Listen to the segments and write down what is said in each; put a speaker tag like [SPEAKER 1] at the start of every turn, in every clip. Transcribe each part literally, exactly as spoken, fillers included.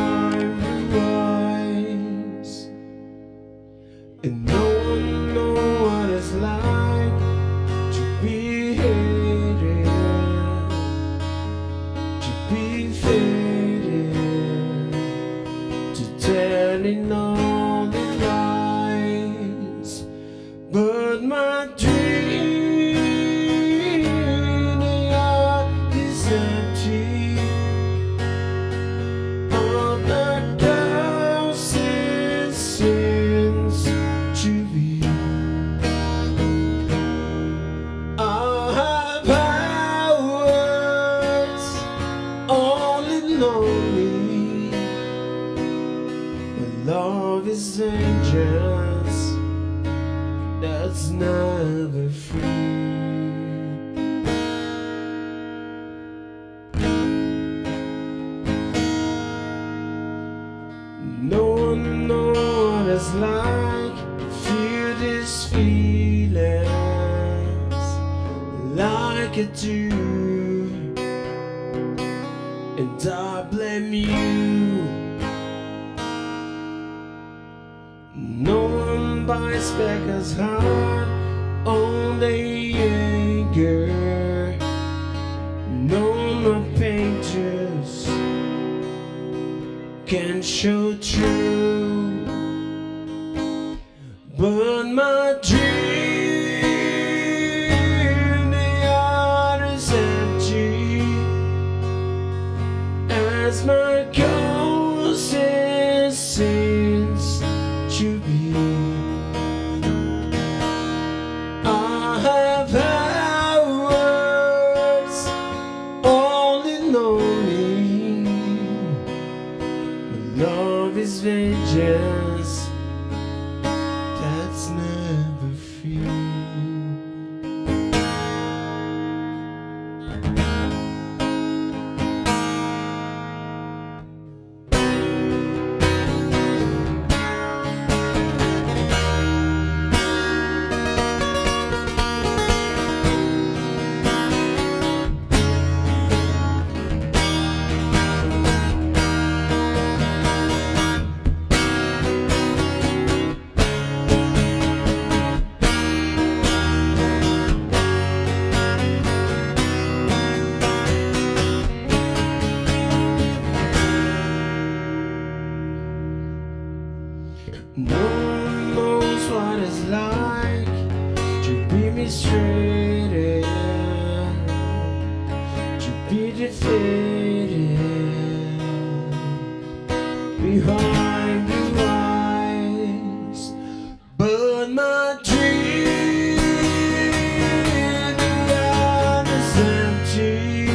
[SPEAKER 1] behind blue eyes, and no one knows what it's like to be hated, to be faded, to telling all the lies. But my dream, they are this empty of the thousand sins to be. I have powers only lonely, but love is vengeance that's never free. No one knows what it's like to feel these feelings like I do, and I blame you. No one buys back as hard on the anger. No more painters can show true, but my dream, they are as empty as my ghosts and sins to be. I have powers only lonely, but love is vengeance that's never free. No one knows what it's like to be mistreated, to be defeated behind blue eyes. But my dream, the ground is empty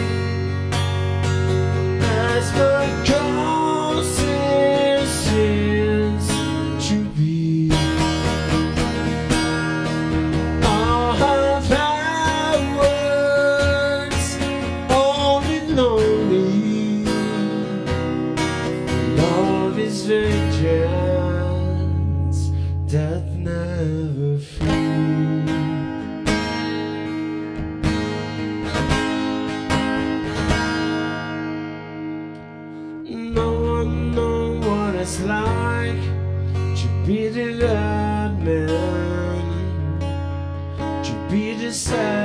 [SPEAKER 1] as my ghosts and sins to be. I have powers only lonely. Love is vengeance, death never free. No one knows what it's like to be the bad man, to be the sad